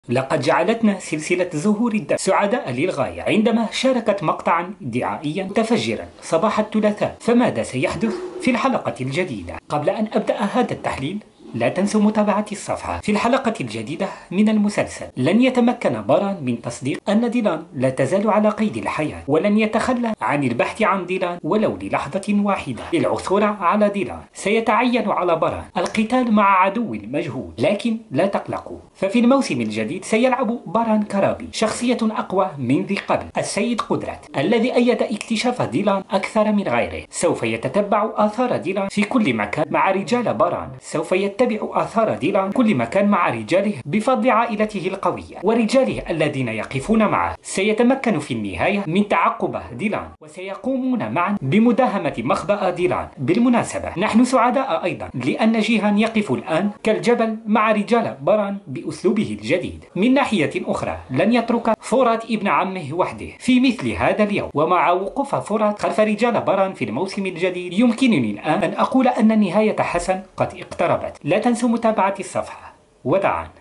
لقد جعلتنا سلسلة زهور الدم سعداء للغاية عندما شاركت مقطعا دعائيا متفجرا صباح الثلاثاء. فماذا سيحدث في الحلقة الجديدة؟ قبل أن أبدأ هذا التحليل لا تنسوا متابعة الصفحة. في الحلقة الجديدة من المسلسل لن يتمكن باران من تصديق أن ديلان لا تزال على قيد الحياة، ولن يتخلى عن البحث عن ديلان ولو للحظة واحدة للعثور على ديلان. سيتعين على باران القتال مع عدو مجهول، لكن لا تقلقوا، ففي الموسم الجديد سيلعب باران كرابي شخصية أقوى من ذي قبل، السيد قدرت الذي أيد اكتشاف ديلان أكثر من غيره. سوف يتتبع آثار ديلان في كل مكان مع رجال باران، سوف يتبع آثار ديلان كل مكان مع رجاله بفضل عائلته القوية ورجاله الذين يقفون معه. سيتمكن في النهاية من تعقب ديلان وسيقومون معا بمداهمة مخبأ ديلان. بالمناسبة نحن سعداء أيضا لأن جيهان يقف الآن كالجبل مع رجال باران بأسلوبه الجديد. من ناحية أخرى لن يترك فرات ابن عمه وحده في مثل هذا اليوم، ومع وقوف فرات خلف رجال باران في الموسم الجديد يمكنني الآن أن أقول أن نهاية حسن قد اقتربت. لا تنسوا متابعة الصفحة. وداعا.